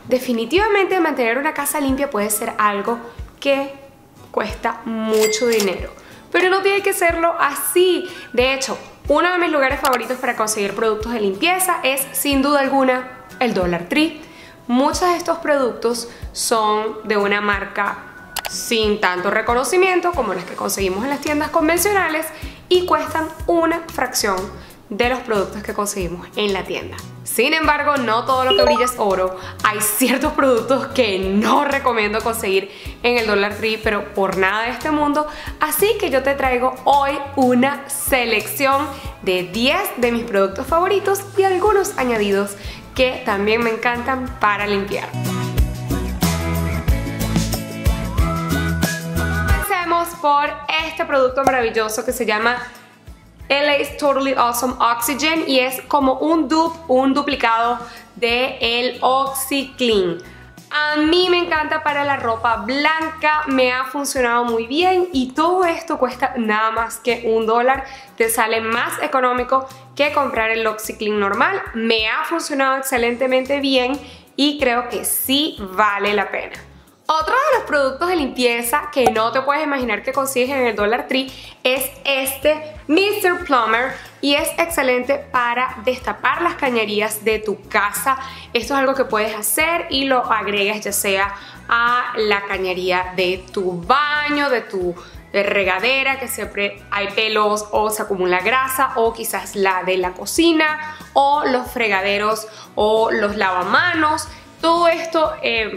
definitivamente mantener una casa limpia puede ser algo que cuesta mucho dinero, pero no tiene que serlo así. De hecho, uno de mis lugares favoritos para conseguir productos de limpieza es sin duda alguna el Dollar Tree. Muchos de estos productos son de una marca sin tanto reconocimiento como las que conseguimos en las tiendas convencionales y cuestan una fracción de los productos que conseguimos en la tienda. Sin embargo, no todo lo que brilla es oro. Hay ciertos productos que no recomiendo conseguir en el Dollar Tree, pero por nada de este mundo. Así que yo te traigo hoy una selección de 10 de mis productos favoritos y algunos añadidos que también me encantan para limpiar. Comencemos por este producto maravilloso que se llama LA's Totally Awesome Oxygen y es como un dupe, un duplicado de el OxiClean. A mí me encanta para la ropa blanca, me ha funcionado muy bien y todo esto cuesta nada más que $1. Te sale más económico que comprar el OxiClean normal. Me ha funcionado excelentemente bien y creo que sí vale la pena. Otro de los productos de limpieza que no te puedes imaginar que consigues en el Dollar Tree es este Mr. Plumber y es excelente para destapar las cañerías de tu casa. Esto es algo que puedes hacer y lo agregas ya sea a la cañería de tu baño, de tu regadera, que siempre hay pelos o se acumula grasa, o quizás la de la cocina o los fregaderos o los lavamanos. Todo esto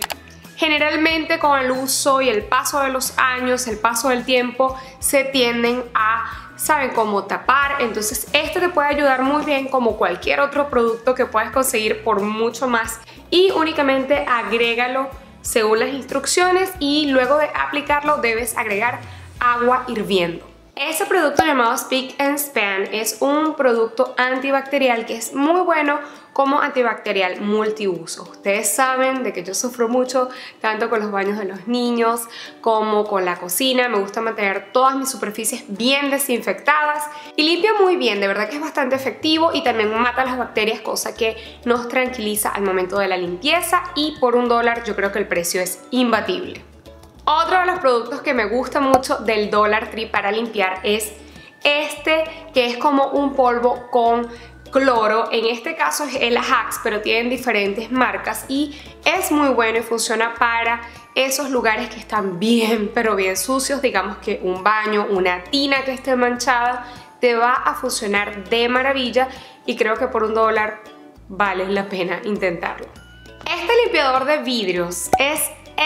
generalmente con el uso y el paso de los años, el paso del tiempo, se tienden a, ¿saben?, cómo tapar. Entonces este te puede ayudar muy bien como cualquier otro producto que puedes conseguir por mucho más. Y únicamente agrégalo según las instrucciones y luego de aplicarlo debes agregar agua hirviendo. Este producto llamado Spick and Span es un producto antibacterial que es muy bueno como antibacterial multiuso. Ustedes saben de que yo sufro mucho tanto con los baños de los niños como con la cocina. Me gusta mantener todas mis superficies bien desinfectadas y limpia muy bien. De verdad que es bastante efectivo y también mata las bacterias, cosa que nos tranquiliza al momento de la limpieza, y por $1 yo creo que el precio es imbatible. Otro de los productos que me gusta mucho del Dollar Tree para limpiar es este, que es como un polvo con cloro. En este caso es el Ajax, pero tienen diferentes marcas y es muy bueno y funciona para esos lugares que están bien, pero bien sucios. Digamos que un baño, una tina que esté manchada, te va a funcionar de maravilla y creo que por $1 vale la pena intentarlo. Este limpiador de vidrios es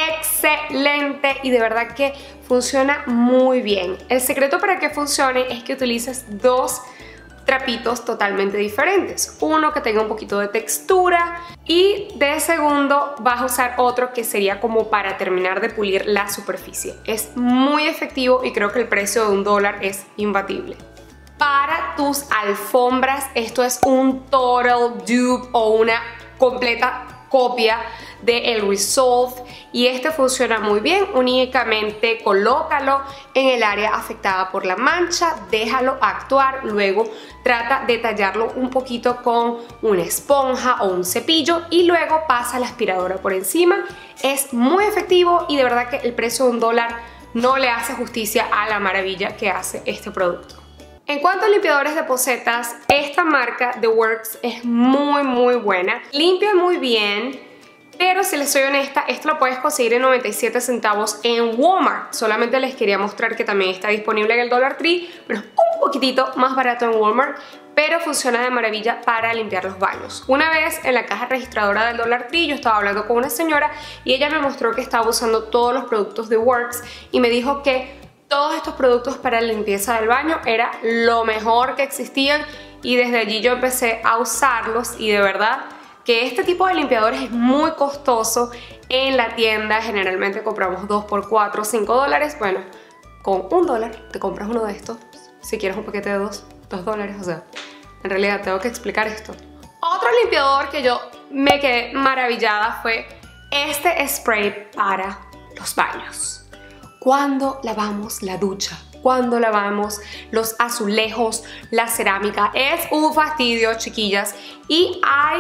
excelente y de verdad que funciona muy bien. El secreto para que funcione es que utilices dos trapitos totalmente diferentes. Uno que tenga un poquito de textura y de segundo vas a usar otro que sería como para terminar de pulir la superficie. Es muy efectivo y creo que el precio de $1 es imbatible. Para tus alfombras esto es un total dupe o una completa copia de el Resolve y este funciona muy bien. Únicamente colócalo en el área afectada por la mancha, déjalo actuar, luego trata de tallarlo un poquito con una esponja o un cepillo y luego pasa la aspiradora por encima. Es muy efectivo y de verdad que el precio de $1 no le hace justicia a la maravilla que hace este producto. En cuanto a limpiadores de pocetas, esta marca The Works es muy buena. Limpia muy bien, pero si les soy honesta, esto lo puedes conseguir en 97 centavos en Walmart. Solamente les quería mostrar que también está disponible en el Dollar Tree, pero es un poquitito más barato en Walmart, pero funciona de maravilla para limpiar los baños. Una vez en la caja registradora del Dollar Tree yo estaba hablando con una señora y ella me mostró que estaba usando todos los productos de Works y me dijo que todos estos productos para la limpieza del baño era lo mejor que existían y desde allí yo empecé a usarlos y de verdad que este tipo de limpiadores es muy costoso en la tienda. Generalmente compramos 2 por 4, $5. Bueno, con $1 te compras uno de estos. Si quieres un paquete de $2. O sea, en realidad tengo que explicar esto. Otro limpiador que yo me quedé maravillada fue este spray para los baños. Cuando lavamos la ducha, cuando lavamos los azulejos, la cerámica, es un fastidio, chiquillas, y hay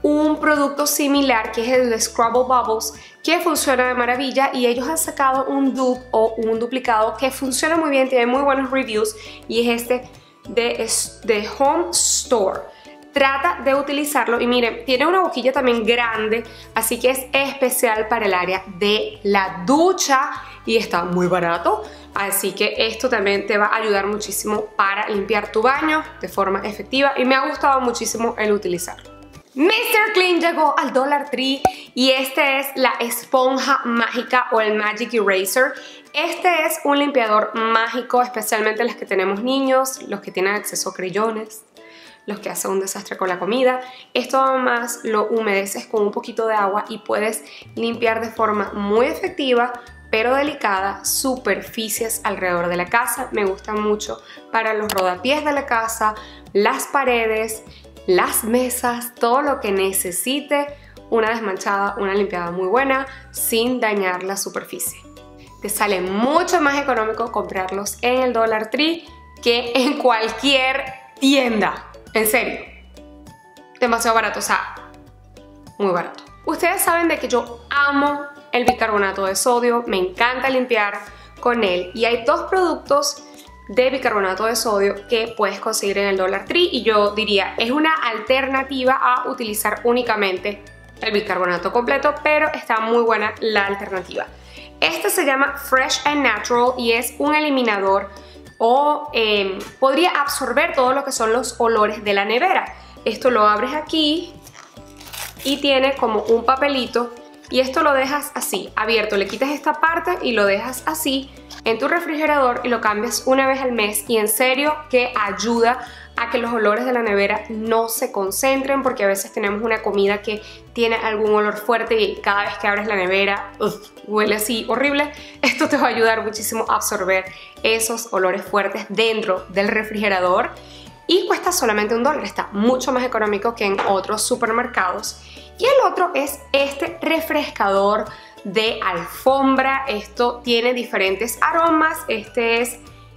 un producto similar que es el de Scrubble Bubbles, que funciona de maravilla, y ellos han sacado un dupe o un duplicado que funciona muy bien, tiene muy buenos reviews, y es este de Home Store. Trata de utilizarlo y miren, tiene una boquilla también grande, así que es especial para el área de la ducha y está muy barato. Así que esto también te va a ayudar muchísimo para limpiar tu baño de forma efectiva y me ha gustado muchísimo el utilizarlo. Mr. Clean llegó al Dollar Tree y este es la esponja mágica o el Magic Eraser. Este es un limpiador mágico, especialmente los que tenemos niños, los que tienen acceso a creyones, los que hacen un desastre con la comida. Esto además lo humedeces con un poquito de agua y puedes limpiar de forma muy efectiva pero delicada superficies alrededor de la casa. Me gusta mucho para los rodapiés de la casa, las paredes, las mesas, todo lo que necesite una desmanchada, una limpiada muy buena sin dañar la superficie. Te sale mucho más económico comprarlos en el Dollar Tree que en cualquier tienda. En serio, demasiado barato, o sea, muy barato. Ustedes saben de que yo amo el bicarbonato de sodio, me encanta limpiar con él y hay dos productos de bicarbonato de sodio que puedes conseguir en el Dollar Tree y yo diría es una alternativa a utilizar únicamente el bicarbonato completo, pero está muy buena la alternativa. Este se llama Fresh and Natural y es un eliminador o podría absorber todo lo que son los olores de la nevera. Esto lo abres aquí y tiene como un papelito y esto lo dejas así, abierto, le quitas esta parte y lo dejas así en tu refrigerador y lo cambias una vez al mes y en serio que ayuda a que los olores de la nevera no se concentren porque a veces tenemos una comida que tiene algún olor fuerte y cada vez que abres la nevera huele así horrible. Esto te va a ayudar muchísimo a absorber esos olores fuertes dentro del refrigerador y cuesta solamente $1, está mucho más económico que en otros supermercados. Y el otro es este refrescador de alfombra. Esto tiene diferentes aromas. Este es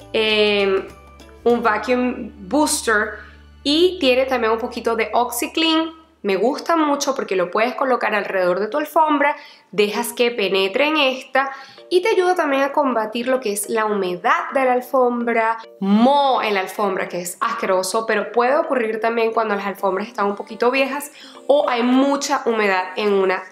un vacuum booster y tiene también un poquito de OxiClean. Me gusta mucho porque lo puedes colocar alrededor de tu alfombra, dejas que penetre en esta y te ayuda también a combatir lo que es la humedad de la alfombra, moho en la alfombra, que es asqueroso, pero puede ocurrir también cuando las alfombras están un poquito viejas o hay mucha humedad en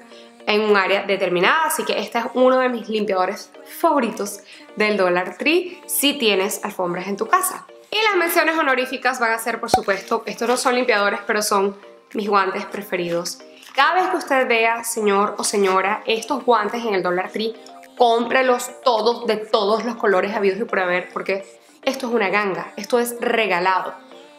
un área determinada, así que este es uno de mis limpiadores favoritos del Dollar Tree si tienes alfombras en tu casa. Y las menciones honoríficas van a ser, por supuesto, estos no son limpiadores, pero son mis guantes preferidos. Cada vez que usted vea, señor o señora, estos guantes en el Dollar Tree, cómprelos todos, de todos los colores habidos y por haber, porque esto es una ganga, esto es regalado.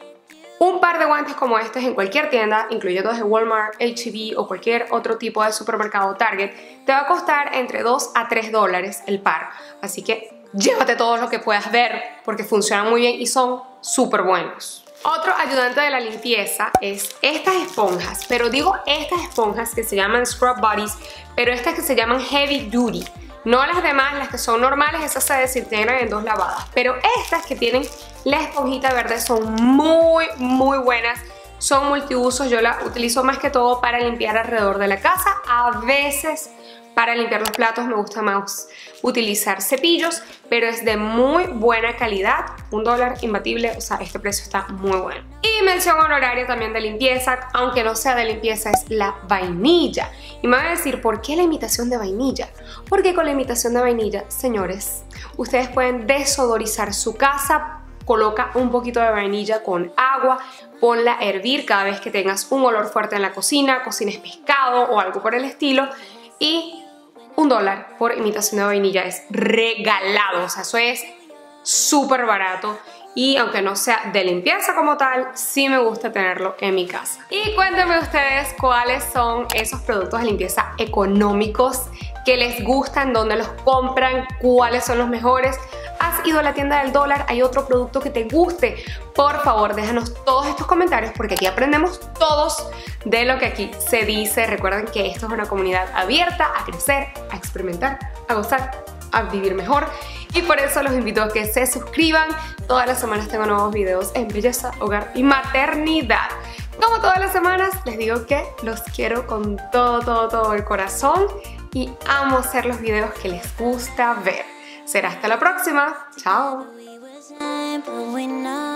Un par de guantes como estos en cualquier tienda, incluyendo desde Walmart, H-E-B o cualquier otro tipo de supermercado Target, te va a costar entre $2 a $3 el par. Así que llévate todo lo que puedas ver porque funcionan muy bien y son súper buenos. Otro ayudante de la limpieza es estas esponjas, pero digo estas esponjas que se llaman Scrub Buddies, pero estas que se llaman Heavy Duty. No las demás, las que son normales, esas se desintegran en 2 lavadas. Pero estas que tienen la esponjita verde son muy buenas. Son multiusos, yo la utilizo más que todo para limpiar alrededor de la casa. A veces para limpiar los platos me gusta más utilizar cepillos, pero es de muy buena calidad. $1 imbatible, o sea, este precio está muy bueno. Y mención honoraria también de limpieza, aunque no sea de limpieza, es la vainilla. Y me van a decir, ¿por qué la imitación de vainilla? Porque con la imitación de vainilla, señores, ustedes pueden desodorizar su casa. Coloca un poquito de vainilla con agua, ponla a hervir cada vez que tengas un olor fuerte en la cocina, cocines pescado o algo por el estilo, y $1 por imitación de vainilla es regalado, o sea, eso es súper barato. Y aunque no sea de limpieza como tal, sí me gusta tenerlo en mi casa. Y cuéntenme ustedes cuáles son esos productos de limpieza económicos que les gustan, dónde los compran, cuáles son los mejores. ¿Has ido a la tienda del dólar? ¿Hay otro producto que te guste? Por favor, déjanos todos estos comentarios porque aquí aprendemos todos de lo que aquí se dice. Recuerden que esto es una comunidad abierta a crecer, a experimentar, a gozar, a vivir mejor. Y por eso los invito a que se suscriban. Todas las semanas tengo nuevos videos en belleza, hogar y maternidad. Como todas las semanas, les digo que los quiero con todo el corazón y amo hacer los videos que les gusta ver. Será hasta la próxima. Chao.